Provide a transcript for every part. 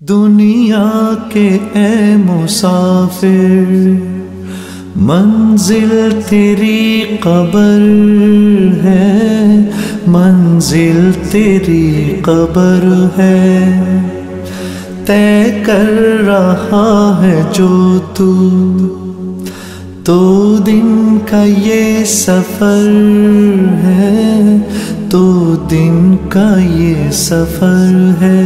دنیا کے اے مسافر، منزل تیری قبر ہے، منزل تیری قبر ہے، طے کر رہا ہے جو تو دن کا یہ سفر ہے، تو دن کا یہ سفر ہے۔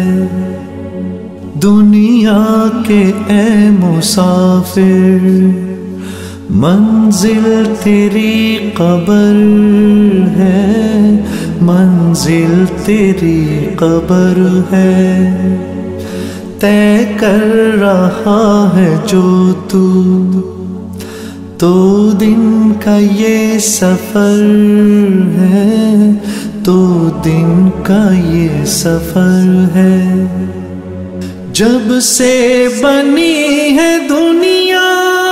دنیا کے اے مسافر، منزل تیری قبر ہے، منزل تیری قبر ہے، طے کر رہا ہے جو تو دن کا یہ سفر ہے، تو دن کا یہ سفر ہے۔ جب سے بنی ہے دنیا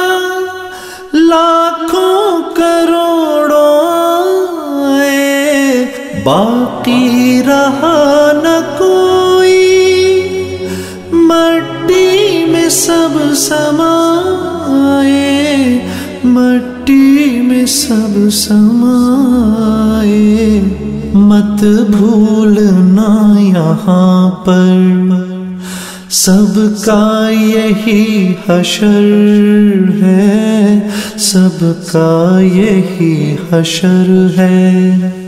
لاکھوں کروڑوں آئے، باقی رہا نہ کوئی، مٹی میں سب سمائے، مٹی میں سب سمائے۔ مت بھولنا یہاں پر سب کا یہی حشر ہے، سب کا یہی حشر ہے۔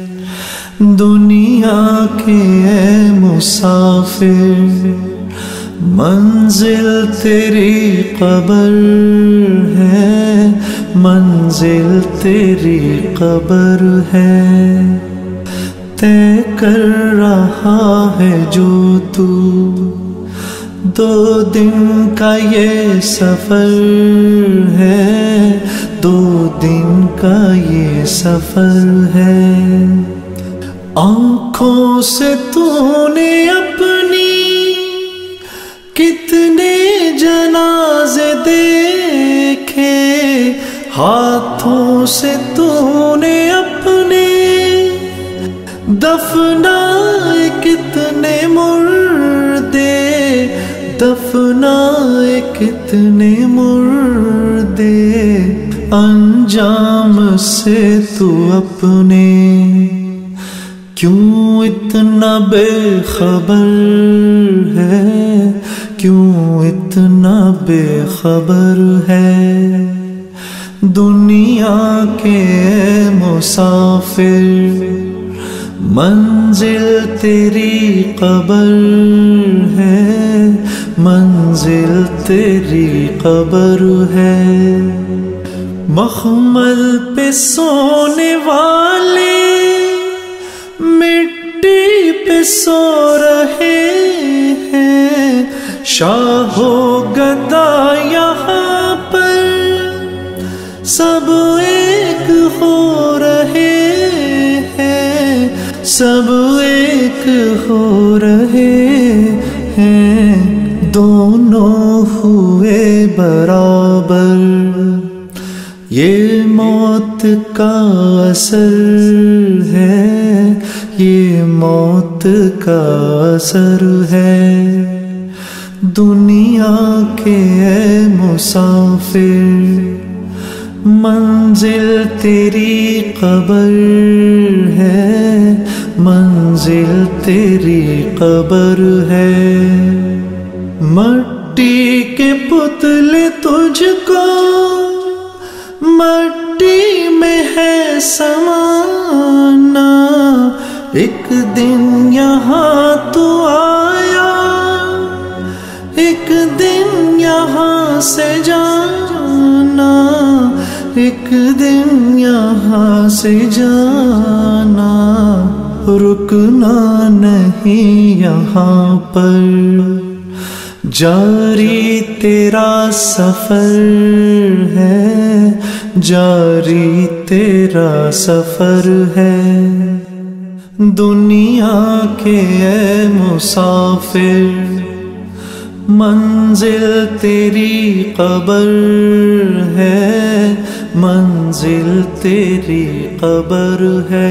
دنیا کے اے مسافر، منزل تیری قبر ہے، منزل تیری قبر ہے، طے کر رہا ہے جو دو دن کا یہ سفر ہے، دو دن کا یہ سفر ہے۔ آنکھوں سے تو نے اپنی کتنے جنازے دیکھے، ہاتھوں سے تو نے اپنے دفنائے کتنے مردے، دفنائے کتنے مردے۔ انجام سے تو اپنے کیوں اتنا بے خبر ہے، کیوں اتنا بے خبر ہے۔ دنیا کے مسافر، منزل تیری قبر ہے، منزل تیری قبر ہے۔ مخمل پہ سونے والے مٹی پہ سو رہے ہیں، شاہ و گدا یہاں پر سب ایک ہو رہے ہیں، سب ایک ہو رہے ہیں۔ دونوں ہوئے برابر، یہ موت کا اثر ہے، یہ موت کا اثر ہے۔ دنیا کے اے مسافر، منزل تیری قبر ہے، منزل تیری قبر ہے۔ مٹی کے پتلے تجھ کو مٹی میں ہے سمانا، ایک دن یہاں تو آیا، ایک دن یہاں سے جانا، ایک دن یہاں سے جانا۔ رکنا نہیں یہاں پر، جاری تیرا سفر ہے، جاری تیرا سفر ہے۔ دنیا کے اے مسافر، منزل تیری قبر ہے، منزل تیری قبر ہے،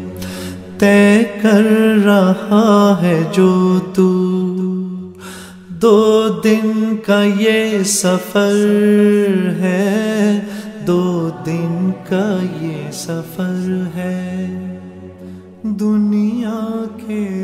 طے کر رہا ہے جو دو دن کا یہ سفر ہے، دو دن کا یہ سفر ہے، دنیا کے